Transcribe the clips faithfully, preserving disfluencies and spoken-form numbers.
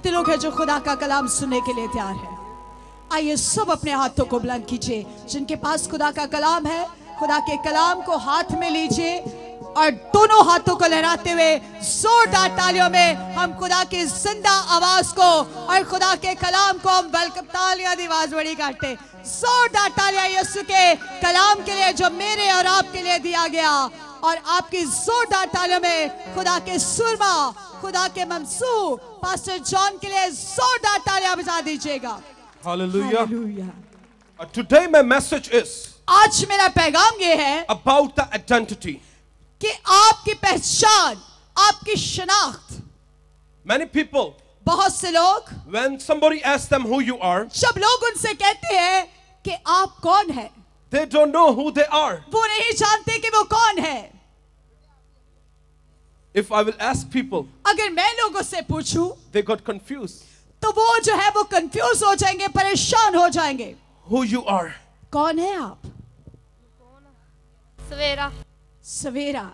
कितने लोग हैं जो खुदा का कलाम सुनने के लिए तैयार हैं? आइए सब अपने हाथों को बुलंद कीजिए। जिनके पास खुदा का कलाम है, खुदा के कलाम को हाथ में लीजिए और दोनों हाथों को लहराते हुए जोरदार तालियों में हम खुदा की जिंदा आवाज को और खुदा के कलाम को हम वेलकम तालियां दी आवाज बड़ी काटते। जोरदार तालियां यीशु के कलाम के लिए जो मेरे और आपके लिए दिया गया, और आपकी जोरदार तालियों में खुदा के सुरमा, खुदा के ममसू पास्टर जॉन के लिए जोरदार तालियां बजा दीजिएगा। Hallelujah. Hallelujah. Uh, today my message is आज मेरा पैगाम ये है about the identity. कि आपकी पहचान, आपकी शनाख्त। Many people, बहुत से लोग when somebody asks them who you are, जब लोग उनसे कहते हैं कि आप कौन हैं, they don't know who they are. वो नहीं जानते कि वो कौन है। If I will ask people, अगर मैं लोगों से पूछूं they got confused. तो वो जो है वो कंफ्यूज हो जाएंगे, परेशान हो जाएंगे। Who you are? कौन है आप? सवेरा। सवेरा।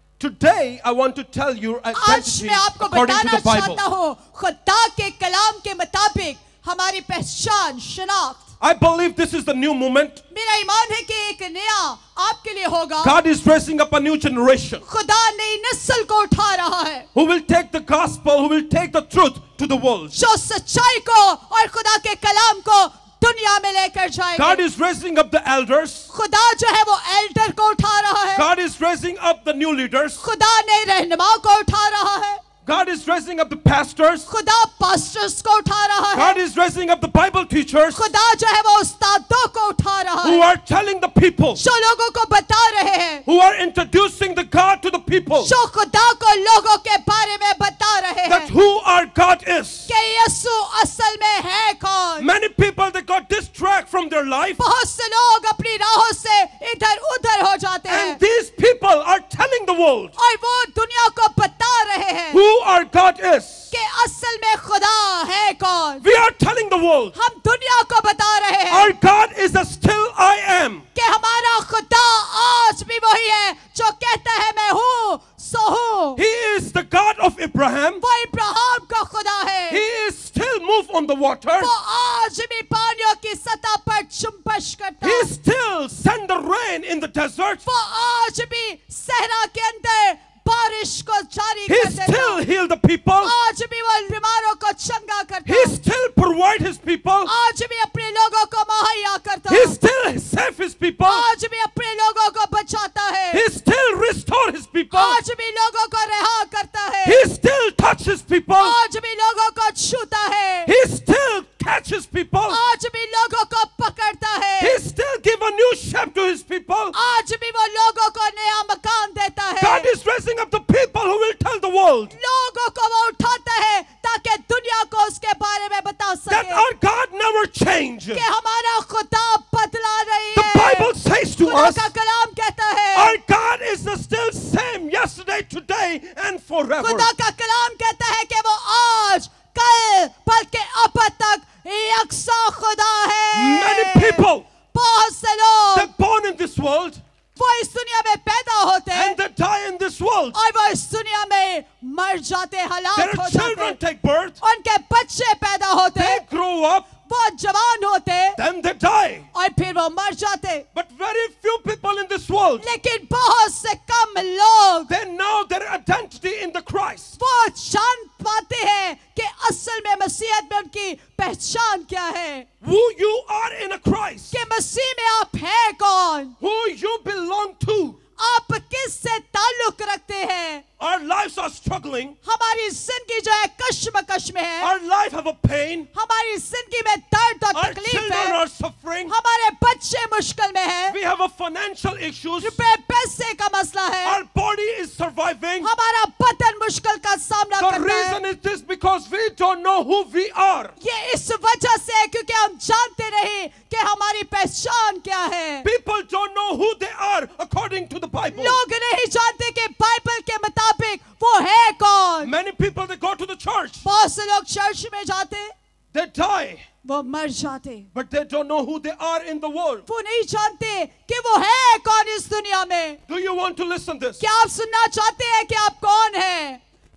Today I want to tell you आज identity मैं आपको according to बताना the Bible. चाहता हूँ खुदा के कलाम के मुताबिक हमारी पहचान, शनाख्त। I believe this is the new moment. मेरा ईमान है कि एक नया आपके लिए होगा। God is raising up a new generation खुदा नई नस्ल को उठा रहा है who will take the gospel, who will take the truth to the world. जो सच्चाई को और खुदा के कलाम को दुनिया में लेकर जाएगा। God is raising up the elders. खुदा जो है वो एल्डर को उठा रहा है। God is raising up the new leaders. खुदा नए रहनुमा को उठा रहा है। God is raising up the pastors. खुदा पास्टर्स को उठा रहा है। God is raising up the Bible teachers खुदा जो है वो उस्तादों को उठा रहा who है, are telling the people, जो लोगों को बता रहे हैं, who are introducing the God to the people, जो खुदा को लोगों के बारे में बता रहे that हैं who our God is. कि यीशु असल में है कौन। Many people, they got distracted from their life, बहुत से लोग अपनी राहों से इधर उधर हो जाते हैं and these people are telling the world और वो दुनिया को बता रहे हैं who our God is. कि असल में खुदा है कौन। We are telling the world हम दुनिया को बता रहे हैं our God is the still I am. कि हमारा खुदा आज भी वही है जो कहता है मैं हूँ सो हूँ। He is the God of Abraham. वो इब्राहिम का खुदा है। He is still move on the water. वो आज भी पानियों की सतह पर चुंबश करता He है। still send the rain in the desert. वो आज भी सहरा के अंदर बारिश को जारी He कर देता still है। heal the people. आज भी वो बीमारों को चंगा करता He है। still provide his people. आज भी अपने लोगों को मुहैया करता He है। still save his people. आज भी अपने लोगों को बचाता है। He still restore his people. आज भी लोगों को रिहा करता है। He still touch his people. आज भी लोगों को छूता है। He still catch his people. आज भी लोगों को पकड़ता है। He still give a new shape to his people. आज भी वो लोगों को नया मकान देता है। God is raising up the people who will tell the world लोगों को वो उठाता है ताकि दुनिया को उसके बारे में बता that सके our God never change. कि हमारा खुदा बदला नहीं The है। Bible says to खुदा us, का कलाम कहता है, our God is the still same yesterday, today, and forever. खुदा का कलाम कहता है कि वो आज, कल, बल्कि अब तक यकसा खुदा है। Many people, बहुत से लोग they're born in this world वो इस दुनिया में पैदा होते हैं and they die in this world. और वो इस दुनिया में मर जाते, हलाक Their हो children जाते, take birth, उनके बच्चे पैदा होते, they grow up, वो जवान होते then they die. और फिर वो मर जाते। But very few people in this world, लेकिन बहुत से कम लोग they know their identity in the Christ. वो जान पाते हैं कि असल में मसीहत में उनकी पहचान क्या है, Who you are in a Christ. कि मसीह में आप हैं कौन, Who you belong to. आप किससे ताल्लुक रखते हैं। Our lives are struggling. हमारी जिंदगी जो है कश्मकश में है, Our life have a pain. हमारी जिंदगी में दर्द और Our तकलीफ children है, are suffering. हमारे बच्चे मुश्किल में हैं, We have a financial issues. रुपए पैसे का मसला है, Our body is surviving. हमारा बदन मुश्किल का सामना The करता reason है। is this because we don't know who we are. ये इस वजह से है क्योंकि हम जानते नहीं कि हमारी पहचान क्या है। People don't know who they are according to the Bible. लोग नहीं जानते कि बाइबल के मुताबिक वो है कौन। Many people, they go to the church, बहुत से लोग चर्च में जाते, they die, वो मर जाते, but they don't know who they are in the world. वो नहीं जानते कि वो है कौन इस दुनिया में। Do you want to listen this? क्या आप सुनना चाहते हैं कि आप कौन हैं?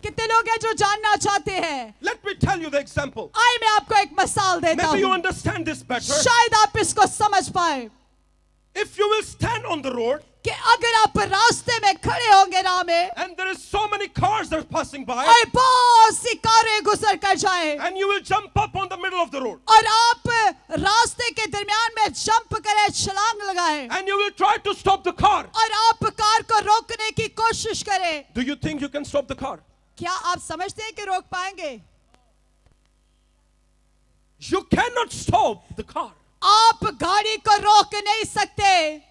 कितने लोग हैं जो जानना चाहते हैं? Let me tell you the example. आइए मैं आपको एक मिसाल देता Maybe you हूँ, understand this better. शायद आप इसको समझ पाए If you will stand on the road कि अगर आप रास्ते में खड़े होंगे राह में and there is so many cars that are passing by और बहुत सी कारें गुजर कर जाए and you will jump up on the middle of the road और आप रास्ते के दरमियान में जंप करें, छलांग लगाएं and you will try to stop the car. और आप कार को रोकने की कोशिश करें, Do you think you can stop the car? क्या आप समझते हैं कि रोक पाएंगे? You cannot stop the car. आप गाड़ी को रोक नहीं सकते।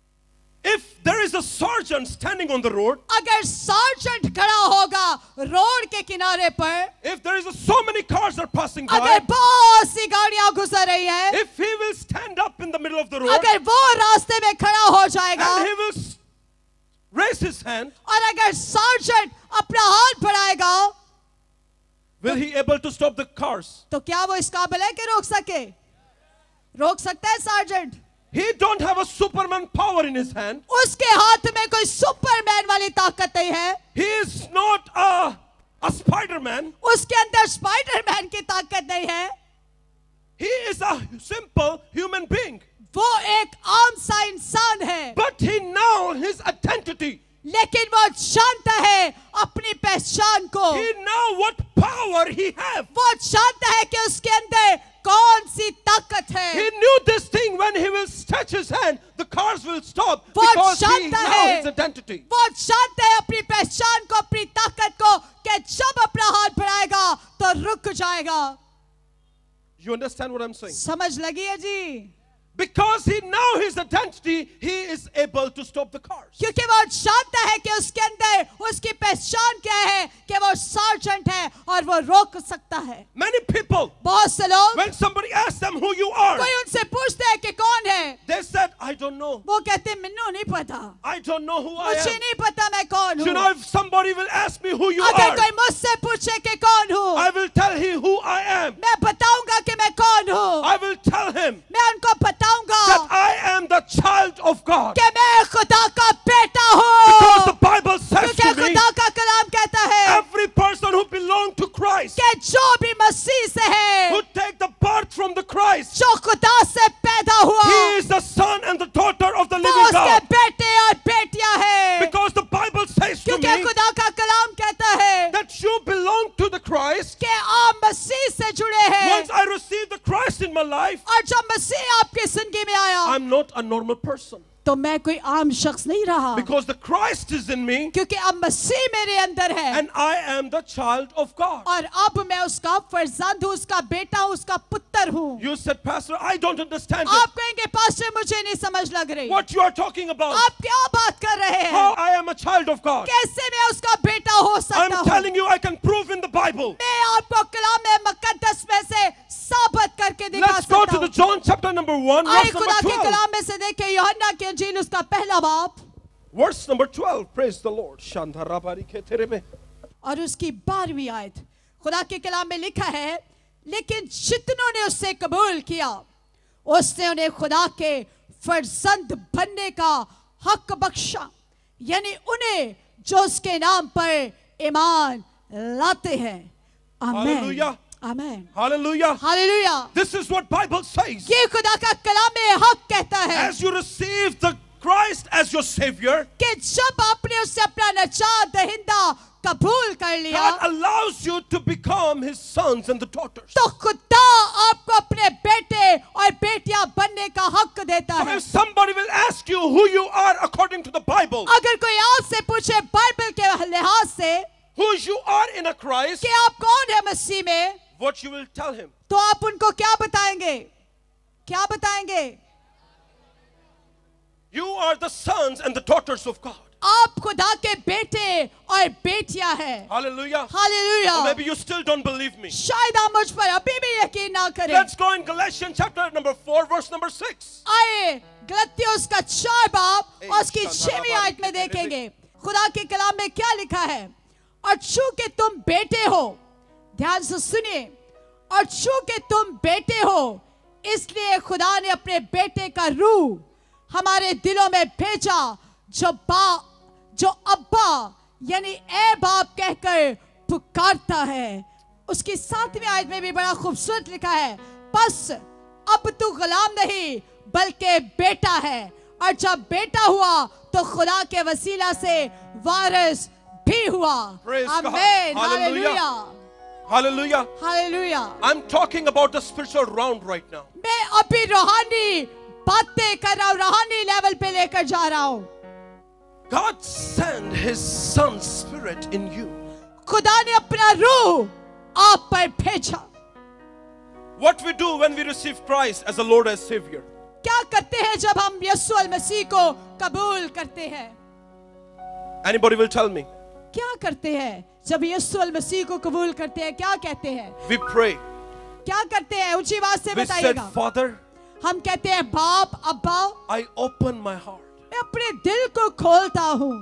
If there is a sergeant standing on the road, अगर सार्जेंट खड़ा होगा रोड के किनारे पर, if there is a, so many cars are passing by, अगर बहुत सी गाड़ियां गुजर रही हैं, if he will stand up in the middle of the road अगर वो रास्ते में खड़ा हो जाएगा and he will s- raise his hand, और अगर सार्जेंट अपना हाथ बढ़ाएगा, will he able to stop the cars? तो क्या वो इस काबिल है कि रोक सके? रोक सकता है sergeant? He don't have a Superman power in his hand. उसके हाथ में कोई सुपरमैन वाली ताकत नहीं है, He is not a, a Spider-Man. उसके अंदर स्पाइडरमैन की ताकत नहीं है, He is a simple human being. वो एक आम सा इंसान है, But he know his identity. लेकिन वो जानता है अपनी पहचान को, He know what power he have. वो जानता है कि उसके अंदर कौन सी ताकत He है, knew this thing when he will stretch his hand, the cars will stop वो because he जानता know है, his identity. वो जानता है अपनी पहचान को, अपनी ताकत को, कि जब अपना हाथ बढ़ाएगा तो रुक जाएगा। You understand what I'm saying? समझ लगी है जी? Because he know his identity, he is able to stop the cars. क्योंकि वो जानता है कि उसके अंदर उसकी पहचान क्या है, कि वो सार्जेंट है और वो रोक सकता है। Many people, बहुत से लोग, when somebody asks them who you are, कोई उनसे पूछता है कि कौन है, they said, I don't know. वो कहते हैं मिन्नू नहीं पता, I don't know who I मुझे am. नहीं पता मैं कौन You know, हूँ। if somebody will ask me who you अगर are, कोई मुझसे पूछे कि कौन हूँ, I will tell him who I am. मैं बताऊंगा कि मैं कौन हूँ, I will tell him मैं उनको बताऊंगा that I am the child of God. कि मैं खुदा का बेटा Because the हूँ, Bible says क्योंकि to me, खुदा का कलाम कहता है every person who belongs to Christ, कि जो भी मसीह से है, who take the birth from the Christ, जो खुदा से पैदा हुआ, he is the son and the daughter of the वो living उसके God. बेटे और बेटियां हैं, Because the Bible says to क्योंकि me खुदा का कलाम कहता है that you belong to the Christ. कि आप मसीह से जुड़े हैं, Once I received the Christ in my life, और जब मसीह आपकी जिंदगी में आया I'm not a normal person. तो मैं कोई आम शख्स नहीं रहा, Because the Christ is in me क्योंकि अब मसीह मेरे अंदर है and I am the child of God. और अब मैं उसका फर्जंद हूँ, उसका बेटा हूँ, उसका पुत्र हूँ। You said, Pastor, I don't understand it. आप कहेंगे पास्टर मुझे नहीं समझ लग रही, What you are talking about? आप क्या बात कर रहे हैं, How I am a child of God. कैसे मैं उसका बेटा हो सकता I'm हूँ? telling you, I can prove in the Bible. मैं आपको कलाम मुकद्दस में से साबित करके दिखा Let's go सकता to the हूँ। John chapter number one, आइए verse खुदा number के twelve. कलाम में से देखें यूहन्ना की इंजील उसका पहला बाब Verse number twelve. Praise the Lord. Shantarabari keterebe. और उसकी बारहवीं आयत। खुदा के कलाम में लिखा है, लेकिन जितनों ने उससे कबूल किया उसने उन्हें खुदा के फर्जंद बनने का हक बख्शा, यानी उन्हें जो उसके नाम पर ईमान लाते हैं। आमीन, Hallelujah. आमीन, Hallelujah. हालेलुया। This is what Bible says. ये खुदा का कलाम में हक कहता है As you receive the Christ as your Savior, कि जब आपने उससे अपना नजात दहिंदा कबूल कर लिया God allows you to become His sons and the daughters. तो खुदा आपको अपने बेटे और बेटियां बनने का हक देता So है। if somebody will ask you who you are according to the Bible, अगर कोई आपसे पूछे बाइबल के लिहाज से who you are in a Christ, कि आप कौन है मसीह में, what you will tell him? तो आप उनको क्या बताएंगे? क्या बताएंगे? You are the sons and the daughters of God. आप खुदा के बेटे और बेटियां हैं। Hallelujah. हालेलुया। Or maybe you still don't believe me. शायद आप मुझ पर अभी भी यकीन ना करें। Let's go in Galatians chapter number four, verse number six. आए गलतियों उसका चार बाब और उसकी छहवीं आयत में देखेंगे खुदा के कलाम में क्या लिखा है। और चूंकि तुम बेटे हो, ध्यान से सुनिए, और चूंकि तुम बेटे हो इसलिए खुदा ने अपने बेटे का रूह हमारे दिलों में भेजा, जो बा जो अब्बा यानी ए बाप कहकर पुकारता है। उसकी सातवीं आयत में भी बड़ा खूबसूरत लिखा है, बस अब तू गुलाम नहीं बल्कि बेटा है, और जब बेटा हुआ तो खुदा के वसीला से वारिस भी हुआ। आमीन, हालेलुया, Hallelujah. हालेलुया। I'm talking about the spiritual round right now. मैं अभी रूहानी बातें कर रहा हूँ, रूहानी लेवल पे लेकर जा रहा हूँ। God sent His Son's Spirit in you. खुदा ने अपना रूह आप पर भेजा। What we do when we receive Christ as the Lord as Savior? क्या करते हैं जब हम यीशु अल मसीह को कबूल करते हैं? Anybody will tell me? क्या करते हैं जब यीशु अल मसीह को कबूल करते हैं? क्या कहते हैं? We pray. क्या करते हैं? ऊंची आवाज से We said, बताइएगा। Father, हम कहते हैं, बाप, अब्बा, I open my heart. मैं अपने दिल को खोलता हूँ,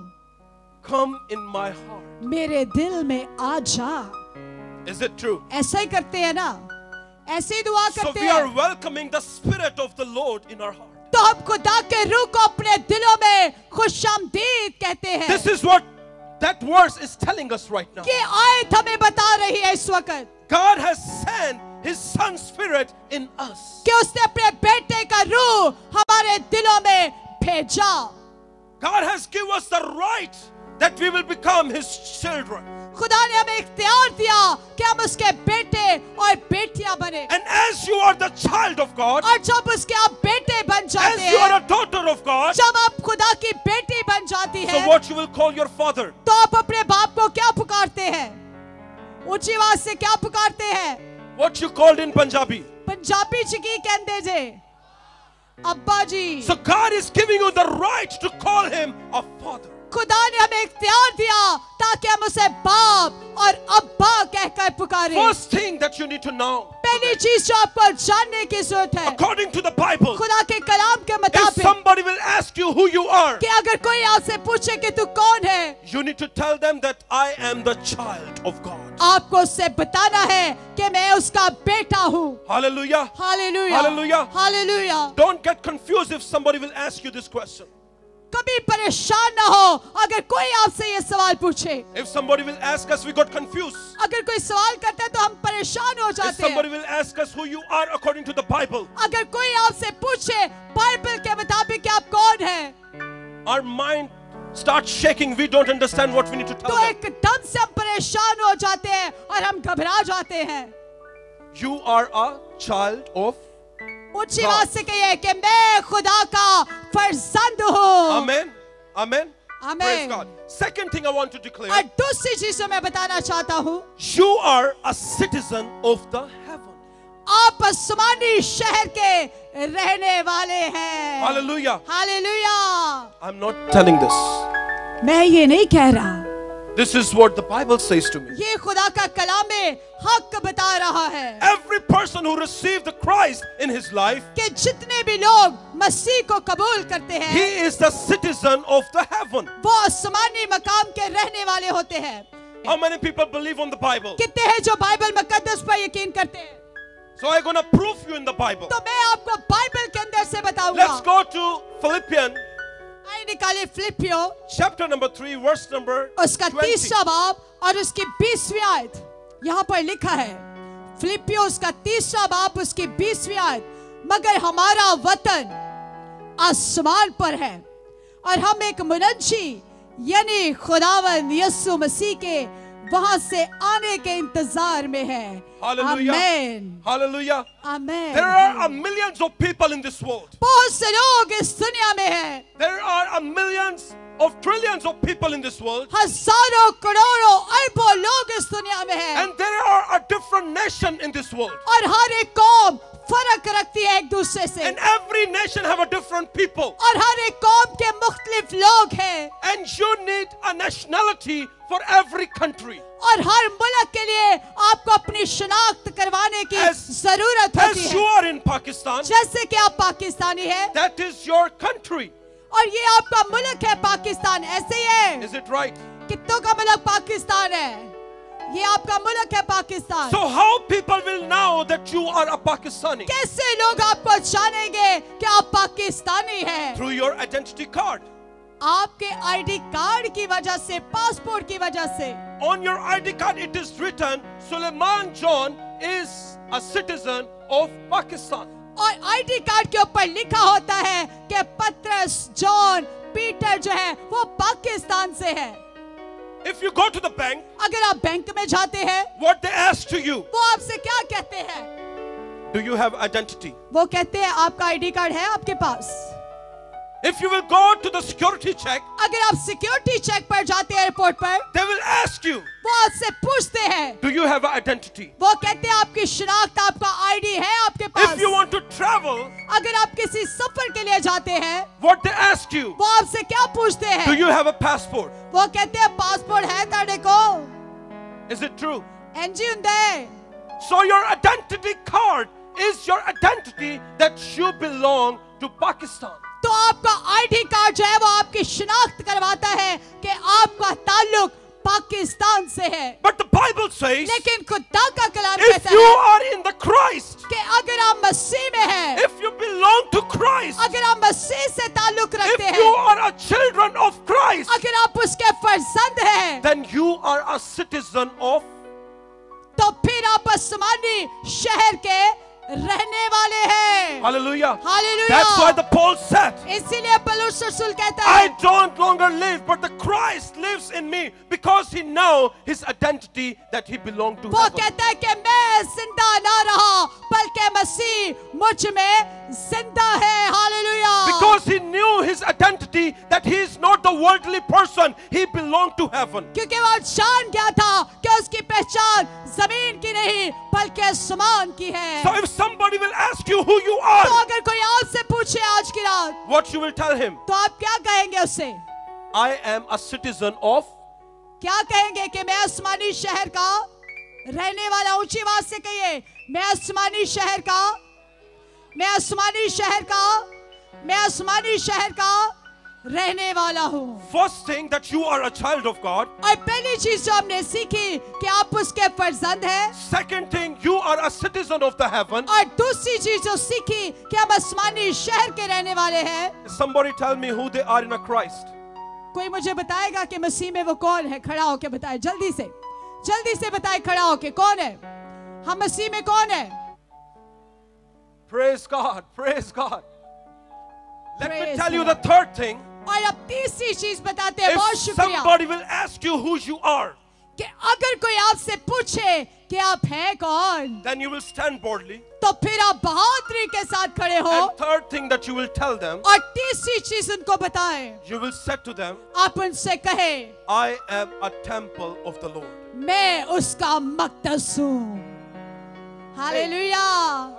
Come in my heart. मेरे दिल में आ जा। Is it true? ऐसा ही करते हैं ना? ऐसे ही दुआ So करते we are हैं। welcoming the Spirit of the Lord in our heart. तो हम खुदा के रूह को अपने दिलों में खुशामदीद कहते हैं। This is what that verse is telling us right now. ये आयत हमें बता रही है इस वक्त God has sent His Son's Spirit in us. कि उसने अपने बेटे का रूह हमारे दिलों में भेजा। God has given us the right that we will become His children. खुदा ने हमें इख्तियार दिया कि हम उसके बेटे और बेटियां बने। And as you are the child of God, और जब उसके आप बेटे बन जाते as you are हैं, a daughter of God, जब आप खुदा की बेटी बन जाती so है, what you will call your father? तो आप अपने बाप को क्या पुकारते हैं? ऊंची आवाज से क्या पुकारते हैं? What you called in Punjabi? Punjabi च की कहते जे? अब्बा जी। So God is giving you the right to call Him a father. खुदा ने हमें इख्तियार दिया ताकि हम उसे बाप और अब्बा कहकर पुकारें। First thing that you need to know, पहली चीज जो आपको जानने की जरूरत है, according to the Bible, खुदा के कलाम के if मुताबिक, somebody will ask you who you are, कि अगर कोई आपसे पूछे कि तू कौन है, you need to tell them that I am the child of God. आपको उससे बताना है कि मैं उसका बेटा हूँ। Hallelujah. हालेलुया, Hallelujah. हालेलुया। Don't get confused if somebody will ask you this question. कभी परेशान ना हो अगर कोई आपसे ये सवाल पूछे। If somebody will ask us, we got confused. अगर कोई सवाल करता है तो हम परेशान हो If जाते somebody हैं। will ask us who you are according to the Bible, अगर कोई आपसे पूछे बाइबल के मुताबिक कि आप कौन हैं, our mind starts shaking. We don't understand what we need to tell तो them. एकदम से हम परेशान हो जाते हैं और हम घबरा जाते हैं। You are a child of ऊंची आवाज से कहिए कि मैं खुदा का फर्जंद हूँ। Amen. Amen. Amen. Praise God. Second thing I want to declare, और दूसरी चीज जो मैं बताना चाहता हूँ, you are a citizen of the heaven. आप आसमानी शहर के रहने वाले हैं। Hallelujah. हालेलुया। I'm not telling this. मैं ये नहीं कह रहा, This is what the Bible says to me. ये खुदा का कलाम में हक बता रहा है Every person who received the Christ in his life, कि जितने भी लोग मसीह को कबूल करते हैं, he is the citizen of the heaven. वो आसमानी मकाम के रहने वाले होते हैं। How many people believe on the Bible? कितने हैं जो बाइबल मुकद्दस पर यकीन करते हैं? So I'm going to prove you in the Bible. तो मैं आपको बाइबल के अंदर से बताऊंगा। Let's go to Philippians आइए निकाले फिलिपियो chapter number three, verse number उसका twenty. तीसरा बाब और उसकी बीसवीं आयत यहाँ पर लिखा है। फिलिपियो उसका तीसरा बाब उसकी बीसवीं आयत, मगर हमारा वतन आसमान पर है और हम एक मुनज्जी यानी खुदावंद यीशु मसीह के वहां से आने के इंतजार में है। Hallelujah. Amen, Hallelujah. Amen. There are a millions of people in this world. बहुत से लोग इस दुनिया में हैं। There are a millions of trillions of people in this world. हजारों करोड़ों अरबों लोग इस दुनिया में हैं। And there are a different nation in this world. और हर एक कौम फर्क रखती है एक दूसरे से। And every nation have a different people. और हर एक कौम के मुख्तलिफ लोग हैं। And you need a nationality for every country. और हर मुल्क के लिए आपको अपनी शनाख्त करवाने की As- जरूरत होती As है। you are in Pakistan, जैसे कि आप पाकिस्तानी हैं that is your country. और ये आपका मुल्क है पाकिस्तान, ऐसे ही है। Is it right? कितनों का मुल्क पाकिस्तान है? ये आपका मुल्क है Pakistan. So how people will know that you are a Pakistani? कैसे लोग आपको जानेंगे कि आप पाकिस्तानी हैं? Through your identity card. आपके आईडी कार्ड की वजह से, पासपोर्ट की वजह से। on your I D card it is written Suleiman John is a citizen of Pakistan. और आईडी कार्ड के ऊपर लिखा होता है कि पतरस जॉन पीटर जो है वो पाकिस्तान से है. If you go to the bank, अगर आप बैंक में जाते हैं, what they ask to you, वो आपसे क्या कहते हैं? do you have identity? वो कहते हैं आपका आईडी कार्ड है आपके पास? If you will go to the security check, अगर आप सिक्योरिटी चेक पर जाते हैं एयरपोर्ट पर, they will ask you, वो आपसे पूछते हैं, do you have identity? वो कहते हैं आपकी शनाख्त, आपका आईडी है आपके पास? If you want to travel, अगर आप किसी सफर के लिए जाते हैं, what they ask you, वो आपसे क्या पूछते हैं? do you have a passport? वो कहते हैं पासपोर्ट है ताड़े को? Is it true? एनजी हुंदे. So your identity card is your identity that you belong to Pakistan. तो आपका आईडी कार्ड जो है वो आपकी शनाख्त करवाता है कि आपका ताल्लुक पाकिस्तान से है. But the Bible says, लेकिन खुदा का कलाम if कहता you है are in the Christ, कि अगर आप मसीह में हैं, if you belong to Christ, अगर आप मसीह से ताल्लुक if रखते you हैं, are a children of Christ, अगर आप उसके फर्जंद हैं, then you are a citizen of. तो फिर आप आसमानी शहर के रहने वाले हैं. Hallelujah. हालेलुया. That's why the Paul said, इसीलिए पौलुस रसूल कहता I है don't longer live, but the Christ lives in me, because he know his identity that he belonged to वो heaven. कहता है कि मैं जिंदा ना रहा बल्कि मसीह मुझ में जिंदा है. Hallelujah. Because he knew his identity that he is not the worldly person, he belonged to heaven. क्योंकि वो जान गया था कि उसकी पहचान जमीन की नहीं बल्कि आसमान की है. So if somebody will ask you who you तो are, अगर कोई आपसे पूछे आज की रात, what you will tell him? तो आप क्या कहेंगे उससे? I am a citizen of. क्या कहेंगे कि मैं आसमानी शहर का रहने वाला. ऊंची आवाज से कहिए, मैं आसमानी शहर का, मैं आसमानी शहर का, मैं आसमानी शहर का रहने वाला हूँ. First thing, that you are a child of God. और पहली चीज जो हमने सीखी कि आप उसके फर्जंद हैं. Second thing, you are a citizen of the heaven. और दूसरी चीज जो सीखी कि हम आसमानी शहर के रहने वाले हैं. Somebody tell me who they are in a Christ. कोई मुझे बताएगा कि मसीह में वो कौन है? खड़ा होके बताए, जल्दी से जल्दी से बताए, खड़ा होके कौन है? हम मसीह में कौन है? Praise God, praise God. Let me Praise tell you God. the third thing. और अब तीसरी चीज बताते हैं. If बहुत शुक्रिया. somebody will ask you who you are, कि अगर कोई आपसे पूछे कि आप हैं कौन, then you will stand boldly. तो फिर आप बहादुरी के साथ खड़े हो. And third thing that you will tell them, और तीसरी चीज उनको बताएं, you will say to them, आप उनसे कहे, I am a temple of the Lord. मैं उसका मक़दस हूँ. हालेलुया.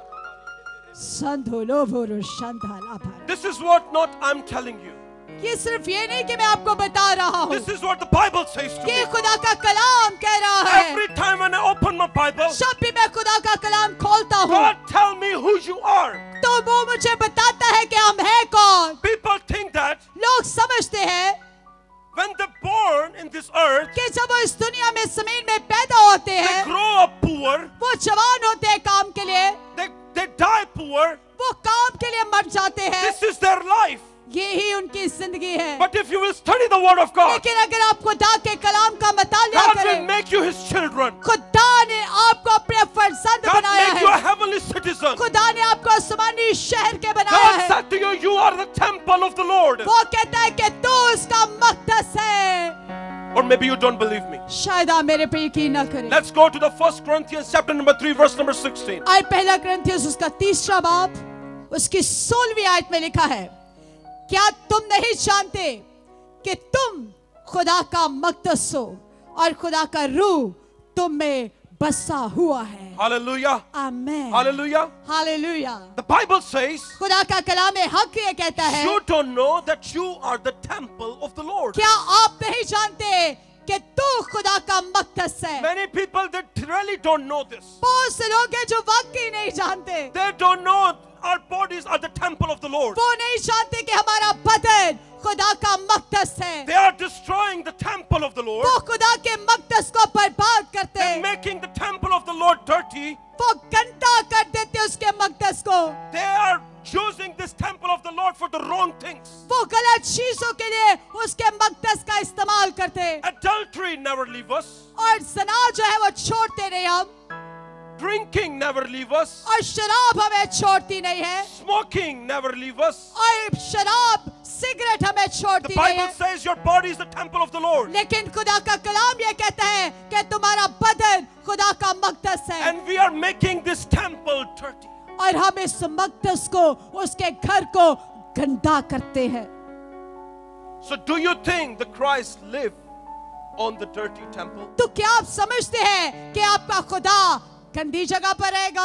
संधोलो भोरो शंधाला भर. This is what not I'm telling you. ये सिर्फ ये नहीं कि मैं आपको बता रहा हूँ, This is what the Bible says to me. ये खुदा का कलाम कह रहा है. Every time when I open my Bible, जब भी मैं खुदा का कलाम खोलता हूँ, God tell me who you are. तो वो मुझे बताता है कि हम हैं कौन. People think that लोग समझते हैं when they're born in this earth, कि जब वो इस दुनिया में जमीन में पैदा होते they हैं, grow up poor, वो जवान होते हैं काम के लिए, they, they die poor. वो काम के लिए मर जाते हैं. This is their life. ये ही उनकी जिंदगी है. But if you will study the word of God, लेकिन अगर आप खुदा के कलाम का मतालिया God will करें, make you his children. खुदा ने आपको अपने फर्जंद God बनाया make you a है. heavenly citizen. खुदा ने आपको आसमानी शहर के बनाया God है. said to you, you are the temple of the Lord. वो कहता है कि तू उसका मक़दस है. Or maybe you don't believe me. शायद आप मेरे पे यकीन ना करें. Let's go to the First Corinthians chapter number three, verse number sixteen. और पहला ग्रंथियस उसका तीसरा बाब उसकी सोलहवीं आयत में लिखा है, क्या तुम नहीं जानते कि तुम खुदा का मक़दस हो और खुदा का रूह तुम में बसा हुआ है. Hallelujah. आमीन. Hallelujah. हालेलुया. The Bible says, खुदा का कलाम हक ये कहता है, you don't know that you are the temple of the Lord. क्या आप नहीं जानते कि तू खुदा का मक़दस है. Many people that really don't know this. बहुत से लोग हैं जो वाकई नहीं जानते. They don't know our bodies are the temple of the Lord. वो नहीं जानते कि हमारा बदन खुदा का मक़दस है. They are destroying the temple of the Lord. वो खुदा के मक़दस को बर्बाद करते And हैं. making the temple of the Lord dirty. वो गंदा कर देते हैं उसके मक़दस को. They are using this temple of the Lord for the wrong things. वो गलत चीजों के लिए उस उसके मकदस का इस्तेमाल करते। Adultery never leave us. और ज़ना जो है वो छोड़ते नहीं हम। Drinking never leave us. और शराब हमें छोड़ती नहीं है। Smoking never leave us. और शराब सिगरेट हमें The छोड़ती नहीं Bible है। says your body is the temple of the Lord. लेकिन खुदा का कलाम ये कहता है कि तुम्हारा बदन खुदा का मकदस है। And we are making this temple dirty. और हम इस मकदस को, उसके घर को गंदा करते हैं। So do you think the Christ live on the dirty temple? तो क्या आप समझते हैं कि आपका खुदा गंदी जगह पर रहेगा?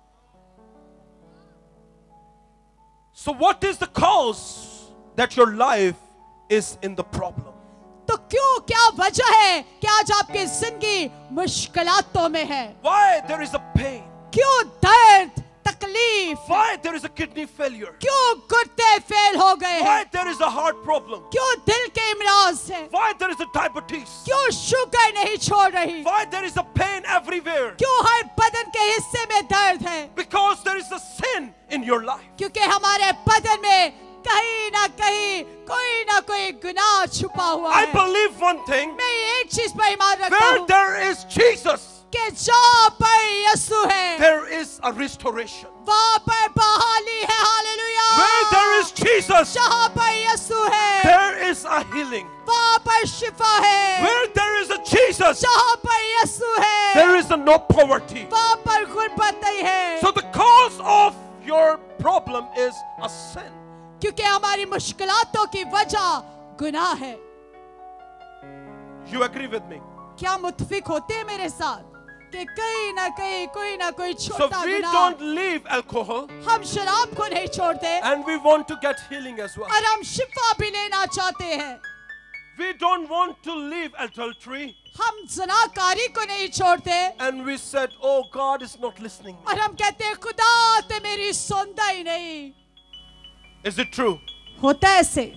So what is the cause that your life is in the problem? तो क्यों, क्या वजह है कि आज आपकी जिंदगी मुश्किलातों में है? Why there is a pain? क्यों दर्द, तकलीफ? Why there is a kidney failure? क्यों गुर्दे फेल हो गए Why हैं? there is a heart problem? क्यों दिल के इमराज है? Why there is a diabetes? क्यों शुगर नहीं छोड़ रही? Why there is a pain everywhere? क्यों हर बदन के हिस्से में दर्द है? Because there is a sin in your life. क्योंकि हमारे बदन में कहीं ना कहीं कोई ना कोई गुनाह छुपा हुआ I है। believe one thing. मैं एक चीज पर ईमान रखता Where हूँ there is Jesus, कि जहाँ पर यीशु है there is a restoration. वहाँ पर बहाली है। Hallelujah. Where there is Jesus, जहाँ पर यीशु है there is a healing. वहाँ पर शिफा है। Where there is a Jesus, जहाँ पर यीशु है there is a no poverty. वहाँ पर गुर्बत नहीं है। So the cause of your problem is a sin. क्योंकि हमारी मुश्किलातों की वजह गुनाह है। You agree with me? क्या मुत्फिक होते हैं मेरे साथ कि कहीं ना कहीं कोई ना कोई So छोटा we गुनाह। don't leave alcohol हम शराब को नहीं छोड़ते and we want to get healing as well. और हम शिफा भी लेना चाहते हैं। We don't want to leave adultery हम ज़नाकारी को नहीं छोड़ते and we said, oh, God is not listening. और हम कहते हैं खुदा ते मेरी सुनता ही नहीं। Is it true? होता है ऐसे।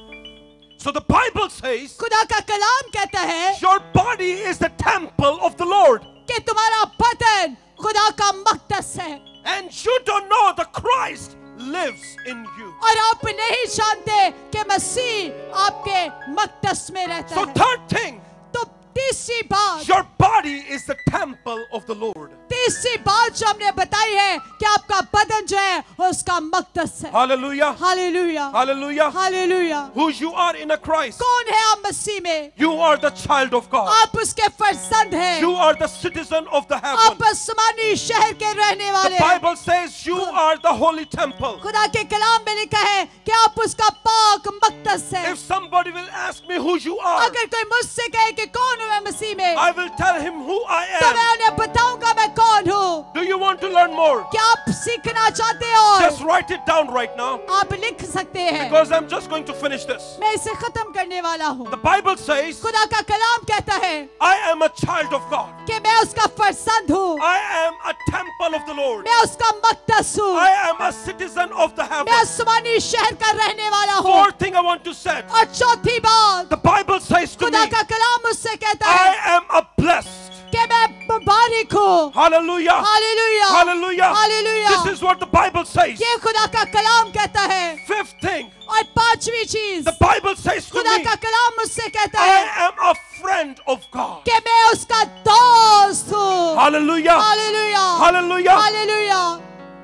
So the Bible says खुदा का कलाम कहता है your body is the temple of the Lord. कि तुम्हारा बदन खुदा का मकदस है And you don't know the Christ lives in you. और आप नहीं जानते कि मसीह आपके मकदस में रहता So है। third thing, तो तीसरी बात, your body is the temple of the Lord. तीसरी बात जो हमने बताई है कि आपका बदन जो है उसका मकदस है। Hallelujah. हालेलुया, Hallelujah. हालेलुया। Who you are in a Christ. कौन है आप मसीह में? You are the child of God. आप उसके फर्जंद हैं। You are the citizen of the आप heaven. आसमानी शहर के रहने The वाले हैं। Bible says you are the holy temple. खुदा के कलाम में लिखा है कि आप उसका पाक मकदस है। If somebody will ask me who you are, अगर कोई मुझसे कहे कि कौन हूँ मैं मसीह में, I will tell him who I तो मैं am. उन्हें बताऊंगा मैं कौन हूँ। Do you want to learn more? क्या आप सीखना चाहते हो? Just write it down right now आप लिख सकते हैं। because I'm just going to finish this. मैं इसे खत्म करने वाला हूँ। The Bible says खुदा का कलाम कहता है I am a child of God. कि मैं उसका फर्जंद हूँ, I am a temple of the Lord. मैं उसका मकदस हूँ, I am a citizen of the मैं heaven. आसमानी शहर का रहने वाला हूँ। Fourth thing I want to say. और चौथी बात, The Bible says to me, खुदा का कलाम मुझसे कहता I है am a blessed. कि मैं मुबारक हूँ। Hallelujah. हालेलुया, Hallelujah. हालेलुया। This is what the Bible says. ये खुदा का कलाम कहता है। Fifth thing, और पांचवी चीज, the Bible says to खुदा me, का कलाम मुझसे कहता I है am a friend of God. कि मैं उसका दोस्त हूँ। Hallelujah. हालेलुया, Hallelujah. हालेलुया।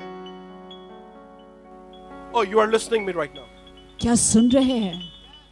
Oh, you are listening me right now. क्या सुन रहे हैं?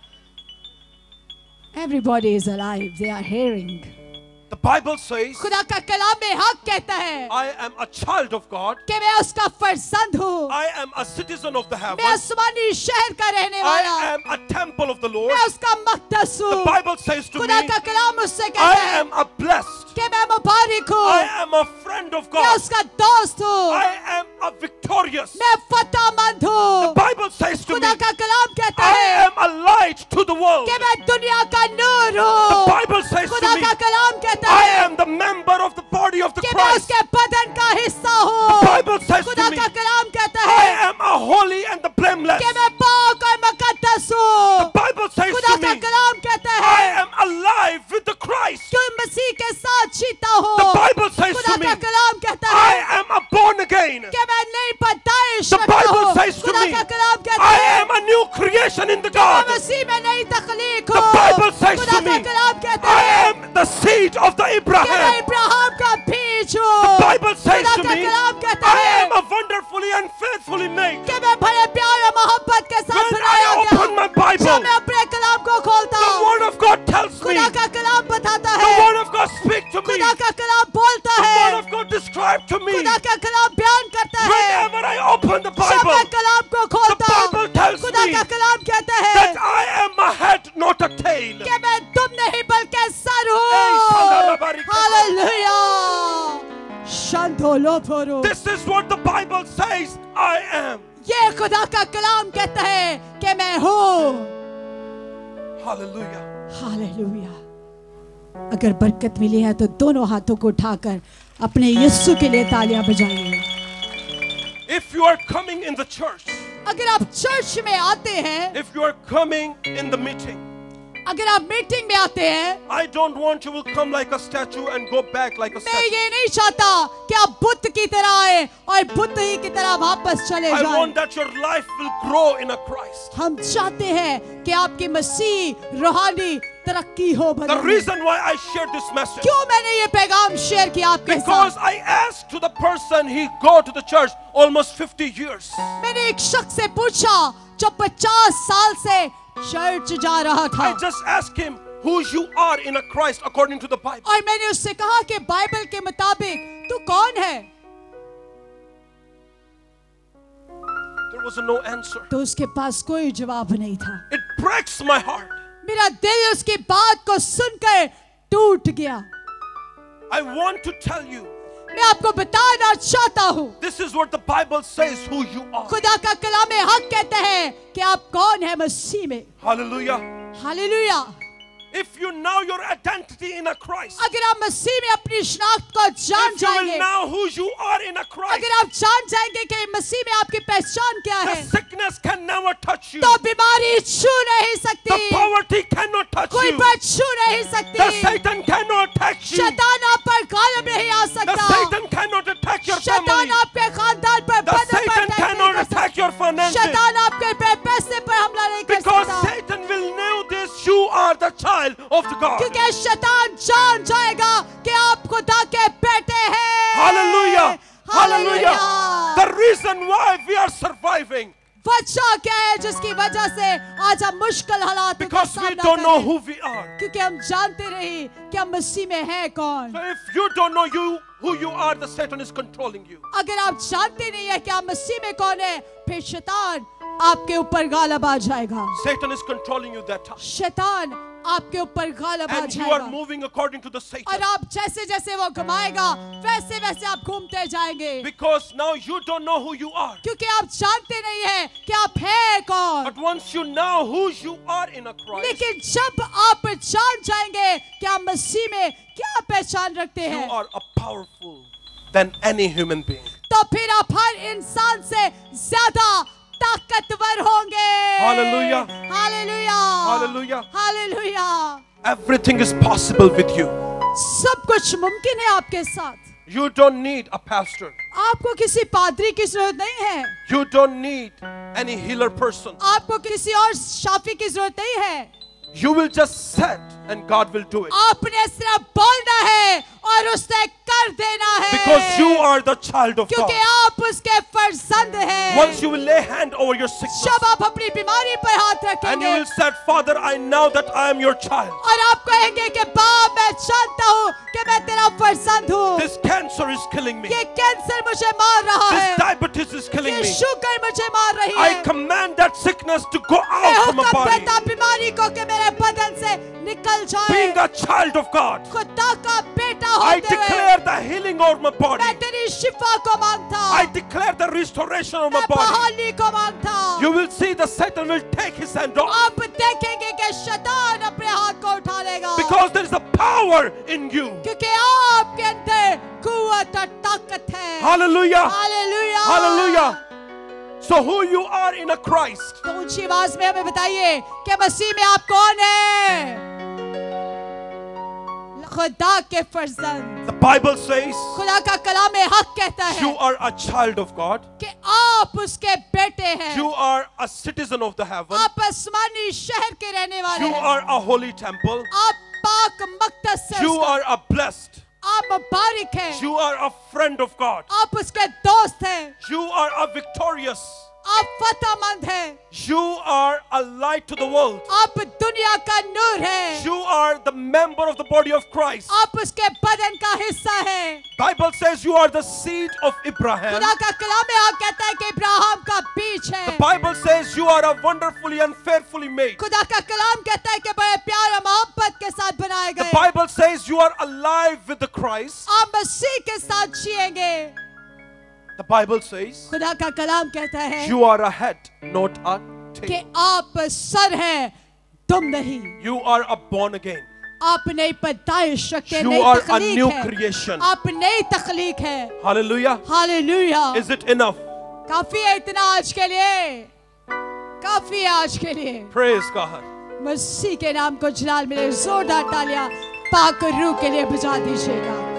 Everybody is alive. They are hearing. The Bible says, खुदा का कलाम में हक कहता है I am a child of God. कि मैं उसका फर्जंद हूँ। I am a citizen of the मैं heaven. आसमानी शहर का रहने वाला, I am a temple of the Lord. मैं उसका मकदस The हूँ। Bible says to me, खुदा का कलाम मुझसे I कहता है am a blessed. कि मैं मुबारक हूँ, I am a friend of मैं God. उसका दोस्त हूँ, I am a victorious. मैं फतेहमंद The हूँ। Bible says to me, खुदा का कलाम कहता I है am a light to the world. कि मैं दुनिया का नूर The हूँ। Bible says to खुदा me, का कलाम कहता I है am the member of the body of the कि मैं Christ. उसके बदन का हिस्सा The हूँ। Bible says खुदा to me, का कलाम कहता I है am a holy and the blameless. कि मैं पाक और मुकद्दस The हूँ। Bible says खुदा to का me, कलाम कहता I है am alive with the Christ. कि मसीह के साथ जीता हूँ। The Bible says खुदा to me, का कलाम कहता I है am a born again. कि मैं नई पैदाइश The रखता Bible हूँ। says to खुदा me, का कलाम कहता I है am a new creation in the कि मैं God. मसीह में नई तख्लीक the कि मैं Abraham. इब्राहिम का बीज The हूँ। Bible says खुदा to का me, कलाम कहता I है am a wonderfully and faithfully made. कि मैं बड़े प्यार और मोहब्बत के साथ When बनाया I गया। open my Bible, जब मैं अपने कलाम को खोलता the हूँ, Word of God tells me, खुदा the का कलाम बताता है, Word of God speaks to me, खुदा का कलाम बोलता the है, Word of God describes to me. खुदा का कलाम बयान करता है। Whenever I open the जब मैं Bible, कलाम को the खोलता हूँ, Bible tells खुदा me का कलाम कहता है that I am a head, not a tail. कि मैं तुम नहीं बल्कि सर हूँ। Hey, Shandalabari- hallelujah. शांतोलोफोरो। This is what the Bible says, I am. ये खुदा का कलाम कहता है कि मैं हूँ। Hallelujah. हालेलुया। अगर बरकत मिली है तो दोनों हाथों को उठाकर अपने यीशु के लिए तालियां बजाइए। If you are coming in the church, अगर आप चर्च में आते हैं, if you are coming in the meeting, अगर आप मीटिंग में आते हैं, I don't want you will come like a statue and go back like a मैं statue. ये नहीं चाहता कि आप बुद्ध की तरह आए और बुद्ध ही की तरह वापस चले I जाएं। want that your life will grow in a Christ. हम चाहते हैं कि आपकी मसीह रूहानी तरक्की हो। The बदल reason why I share this message, क्यों मैंने ये पैगाम शेयर किया आपके because साथ? I asked to the person, he go to the church almost fifty years. मैंने एक शख्स से पूछा जो पचास साल से चर्च जा रहा था, I just asked him who you are in a Christ according to the Bible. और मैंने उससे कहा कि बाइबल के मुताबिक तू कौन है? There was no answer. तो उसके पास कोई जवाब नहीं था। It breaks my heart. मेरा दिल उसकी बात को सुनकर टूट गया। I want to tell you, मैं आपको बताना चाहता हूँ, this is what the Bible says who you are. खुदा का कलाम हक कहता है कि आप कौन है मसीह में। Hallelujah. हालेलुया। If you know your identity in a Christ, अगर आप मसीह में अपनी शनाख्त को जान if you will जाएंगे, know who you are in a Christ, अगर आप जान जाएंगे कि मसीह में आपकी पहचान क्या the है, sickness can never touch you. तो बीमारी छू नहीं The सकती, poverty cannot touch कोई you. पर छू नहीं The सकती, Satan cannot attack you. शैतान आप पर गालिब नहीं आ The सकता, Satan cannot attack your शैतान family. आपके खानदान पर The बंधन पर Satan अटैक cannot नहीं कर attack your सकता, finances. शैतान आपके पे पैसे पर हमला नहीं कर Because सकता, Satan will know this, you are the child of the God. क्योंकि शैतान जान जाएगा कि आप खुदा के बेटे हैं। Hallelujah. Hallelujah. हालेलुया। The reason why we are surviving, वजह क्या है जिसकी वजह से आज हम मुश्किल हालात का because we सामना don't कर know रहे हैं, who we are. क्योंकि हम जानते नहीं कि हम मसीह में हैं कौन। So if you don't know you who you are, the Satan is controlling you. अगर आप जानते नहीं है कि आप मसीह में कौन है, फिर शैतान आपके ऊपर गालिब आ जाएगा। Satan is controlling you that time. शैतान आपके ऊपर गालिब आ And you are जाएगा moving according to the और Satan. आप जैसे जैसे वो घुमाएगा वैसे वैसे आप घूमते जाएंगे, Because now you don't know who you are. क्योंकि आप जानते नहीं है कि आप हैं कौन। But once you know who you are in a Christ, लेकिन जब आप जान जाएंगे कि आप मसीह में क्या पहचान रखते you हैं, are a powerful than any human being. तो फिर आप हर इंसान से ज्यादा ताकतवर होंगे। Hallelujah. हालेलुया। Hallelujah. हालेलुया। Everything is possible with you. सब कुछ मुमकिन है आपके साथ। You don't need a pastor. आपको किसी पादरी की जरूरत नहीं है, You don't need any healer person. आपको किसी और शाफी की जरूरत नहीं है। You will just sit and God will do it. आपने सिर्फ बोलना है और उसने कर देना है, Because you are the child of क्योंकि God. आप उसके फर्जंद हैं। Once you will lay hand over your sickness जब आप अपनी बीमारी पर हाथ and you रखेंगे will say, Father, I know that I am your child. और आप कहेंगे कि बाप मैं जानता हूँ कि मैं तेरा फर्जंद हूँ, This cancer is killing me. ये कैंसर मुझे मार रहा This है, diabetes is killing ये me. शुगर मुझे मार रही I है। command that sickness to go मैं out from my हुक्म body. देता बीमारी को कि मेरे बदन से निकल जाए। Being a child of God, खुदा का बेटा I होते हुए declare the healing over my body. मैं तेरी शिफा को मांगता, I declare the restoration of my मैं body. बहाली को मांगता। You will see the Satan will take his hand off. आप देखेंगे कि शैतान अपने हाथ को उठा लेगा, Because there is a power in you. क्योंकि आपके अंदर कुव्वत और ताकत है। Hallelujah. हालेलुया। Hallelujah. So who you are in a Christ. तो ऊंची आवाज में हमें बताइए कि मसीह में आप कौन हैं? खुदा के फर्जंद। The Bible says खुदा का कलाम हक कहता है you are a child of God. कि आप उसके बेटे हैं, You are a citizen of the heaven. आप आसमानी शहर के रहने वाले You हैं, are a holy temple. आप पाक मक़दस से You उसका- are a blessed. आप मुबारक हैं, You are a friend of God. आप उसके दोस्त हैं, You are a victorious. आप फतेहमंद हैं, You are a light to the world. आप दुनिया का नूर हैं, You are the member of the body of Christ. आप उसके बदन का हिस्सा हैं। Bible says you are the seed of Abraham. खुदा का कलाम में आप कहता है कि इब्राहिम का बीज है। The Bible says you are a wonderfully and fearfully made. खुदा का कलाम कहता है कि बड़े प्यार और मोहब्बत के साथ बनाए The गए। Bible says you are alive with the Christ. आप मसीह के साथ जिएंगे। The Bible says खुदा का कलाम कहता है you are a head, not a कि tail. आप सर हैं, तुम नहीं। You are a born again. आप नई पैदाइश रखते हैं, You नई are a तख्लीक new है। creation. आप नई तख्लीक है। Hallelujah. हालेलुया। Is it enough? काफी है इतना आज के लिए, काफी है आज के लिए। Praise God. मसीह के नाम को जलाल मिले। जोरदार तालियां पाक रूह के लिए बजा दीजिएगा।